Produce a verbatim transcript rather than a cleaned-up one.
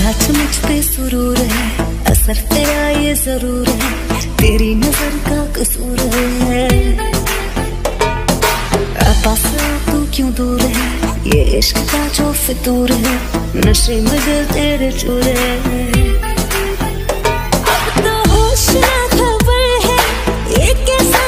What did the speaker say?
सच मुझ पे सुरूर है, असर तेरा ये जरूर है, तेरी नजर का कसूर है। पास तू क्यों दूर है, ये इश्क का जो फितूर है, नशे में दिल तेरे चूर है। अब तो होश ना खबर है, ये कैसा